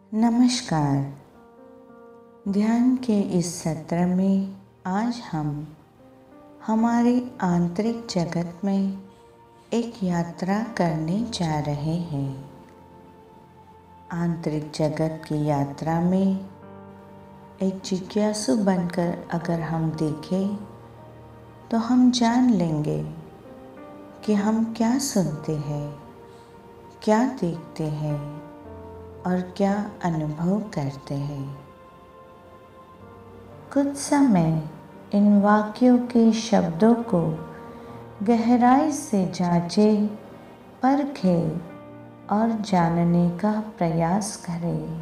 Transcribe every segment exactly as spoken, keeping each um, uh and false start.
नमस्कार। ध्यान के इस सत्र में आज हम हमारे आंतरिक जगत में एक यात्रा करने जा रहे हैं। आंतरिक जगत की यात्रा में एक जिज्ञासु बनकर अगर हम देखें तो हम जान लेंगे कि हम क्या सुनते हैं, क्या देखते हैं और क्या अनुभव करते हैं। कुछ समय इन वाक्यों के शब्दों को गहराई से जांचें, परखें और जानने का प्रयास करें।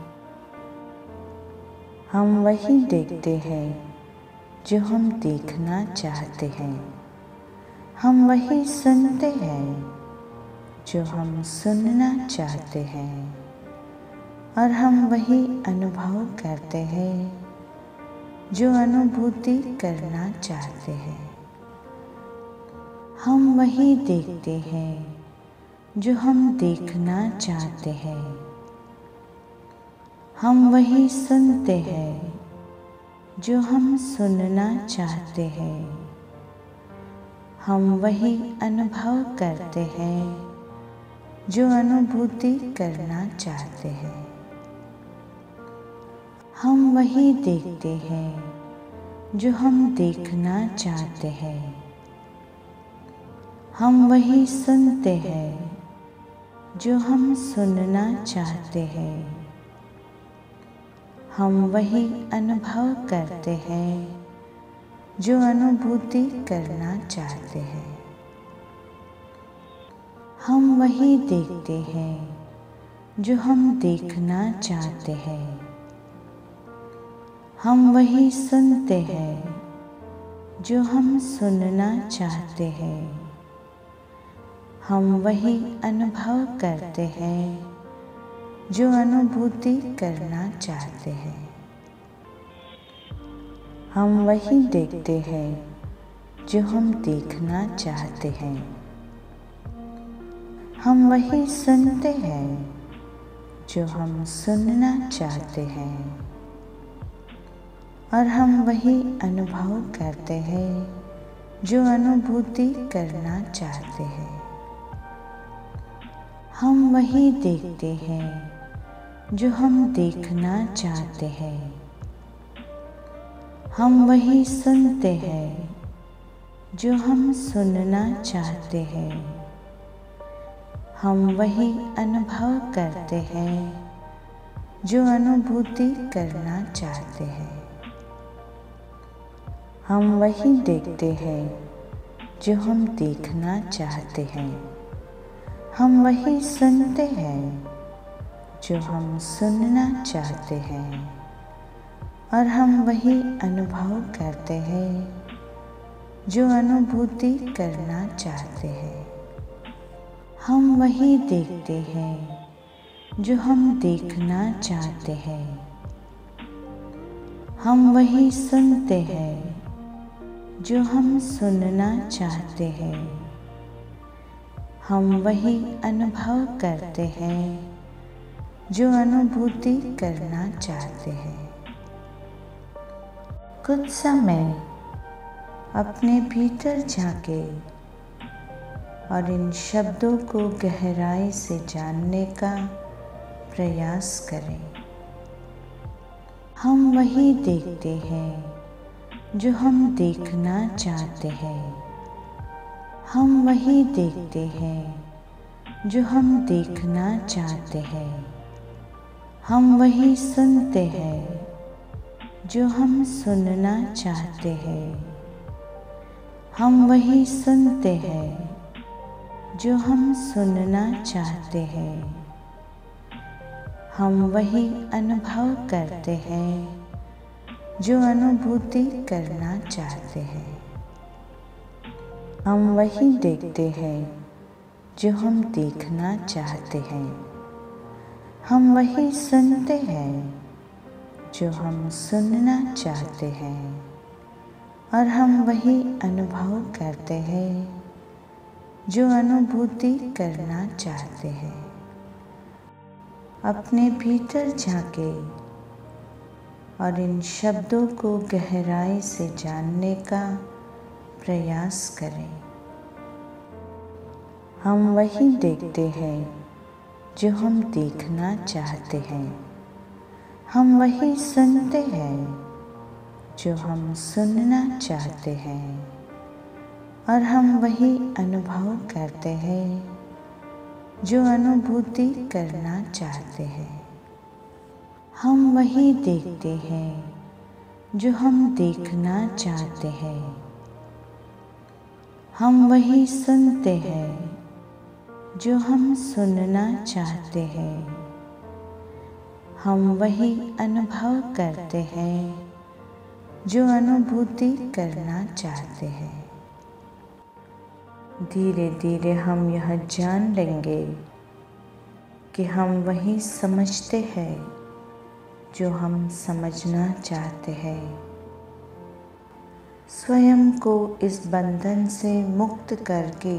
हम वही देखते हैं जो हम देखना चाहते हैं। हम वही सुनते हैं जो हम सुनना चाहते हैं और हम वही अनुभव करते हैं जो अनुभूति करना चाहते हैं। हम वही देखते हैं जो हम देखना चाहते हैं। हम वही सुनते हैं जो हम सुनना चाहते हैं। हम वही अनुभव करते हैं जो अनुभूति करना चाहते हैं। हम वही देखते हैं जो हम देखना चाहते हैं। हम वही सुनते हैं जो हम सुनना चाहते हैं। हम वही अनुभव करते हैं जो अनुभूति करना चाहते हैं। हम वही देखते हैं जो हम देखना चाहते हैं। हम वही सुनते हैं जो हम सुनना चाहते हैं। हम वही अनुभव करते हैं जो अनुभूति करना चाहते हैं। हम वही देखते हैं जो हम देखना चाहते हैं। हम वही सुनते हैं जो हम सुनना चाहते हैं और हम वही अनुभव करते हैं जो अनुभूति करना चाहते हैं। हम वही देखते हैं जो हम देखना चाहते हैं। हम वही सुनते हैं जो हम सुनना चाहते हैं। हम वही अनुभव करते हैं जो अनुभूति करना चाहते हैं। हम वही देखते हैं जो हम देखना चाहते हैं। हम वही सुनते हैं जो हम सुनना चाहते हैं और हम वही अनुभव करते हैं जो अनुभूति करना चाहते हैं। हम वही देखते हैं जो हम देखना चाहते हैं। हम वही सुनते हैं जो हम सुनना चाहते हैं। हम वही अनुभव करते हैं जो अनुभूति करना चाहते हैं। कुछ समय अपने भीतर झांकें और इन शब्दों को गहराई से जानने का प्रयास करें। हम वही देखते हैं जो हम देखना चाहते हैं। हम वही देखते हैं जो हम देखना चाहते हैं। हम वही सुनते हैं जो हम सुनना चाहते हैं। हम वही सुनते हैं जो हम सुनना चाहते हैं। हम वही अनुभव करते हैं जो अनुभूति करना चाहते हैं। हम वही देखते हैं जो हम देखना चाहते हैं। हम वही सुनते हैं जो हम सुनना चाहते हैं और हम वही अनुभव करते हैं जो अनुभूति करना चाहते हैं। अपने भीतर झांके और इन शब्दों को गहराई से जानने का प्रयास करें। हम वही देखते हैं जो हम देखना चाहते हैं। हम वही सुनते हैं जो हम सुनना चाहते हैं। और हम वही अनुभव करते हैं जो अनुभूति करना चाहते हैं। हम वही देखते हैं जो हम देखना चाहते हैं। हम वही सुनते हैं जो हम सुनना चाहते हैं। हम वही अनुभव करते हैं जो अनुभूति करना चाहते हैं। धीरे धीरे हम यह जान लेंगे कि हम वही समझते हैं जो हम समझना चाहते हैं। स्वयं को इस बंधन से मुक्त करके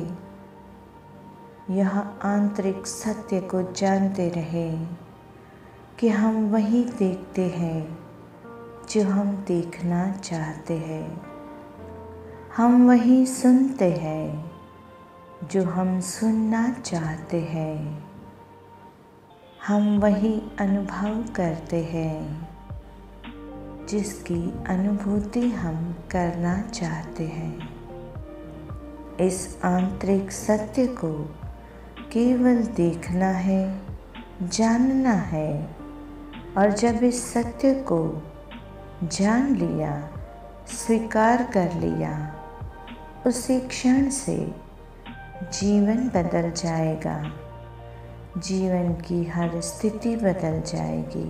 यह आंतरिक सत्य को जानते रहें कि हम वही देखते हैं जो हम देखना चाहते हैं। हम वही सुनते हैं जो हम सुनना चाहते हैं। हम वही अनुभव करते हैं जिसकी अनुभूति हम करना चाहते हैं। इस आंतरिक सत्य को केवल देखना है, जानना है। और जब इस सत्य को जान लिया, स्वीकार कर लिया, उसी क्षण से जीवन बदल जाएगा। जीवन की हर स्थिति बदल जाएगी।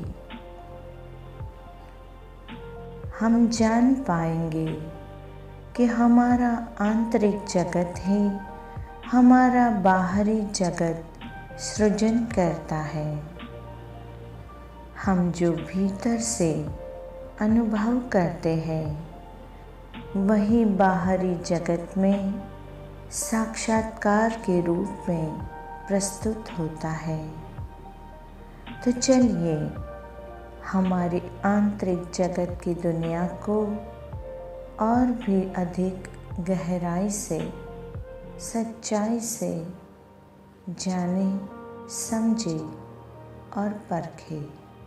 हम जान पाएंगे कि हमारा आंतरिक जगत ही हमारा बाहरी जगत सृजन करता है। हम जो भीतर से अनुभव करते हैं वही बाहरी जगत में साक्षात्कार के रूप में प्रस्तुत होता है। तो चलिए हमारी आंतरिक जगत की दुनिया को और भी अधिक गहराई से, सच्चाई से जाने, समझे और परखे।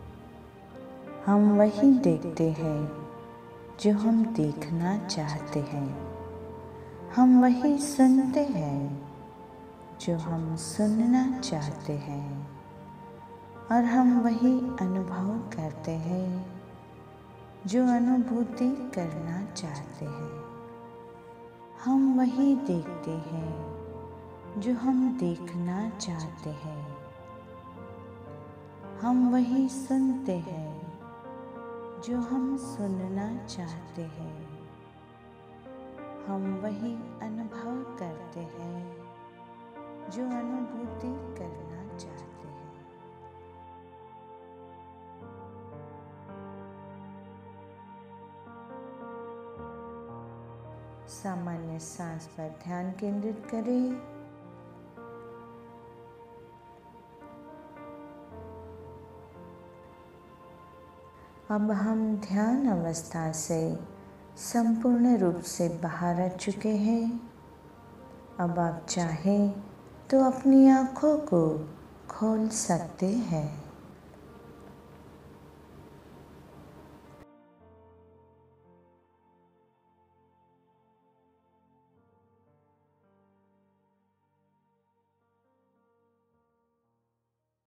हम वही देखते हैं जो हम देखना चाहते हैं। हम वही सुनते हैं जो हम सुनना चाहते हैं। और हम वही अनुभव करते हैं जो अनुभूति करना चाहते हैं। हम वही देखते हैं जो हम देखना चाहते हैं। हम वही सुनते हैं जो हम सुनना चाहते हैं। हम वही अनुभव करते हैं जो अनुभूति करना चाहते हैं। सामान्य सांस पर ध्यान केंद्रित करें। अब हम ध्यान अवस्था से संपूर्ण रूप से बाहर आ चुके हैं। अब आप चाहें तो अपनी आँखों को खोल सकते हैं।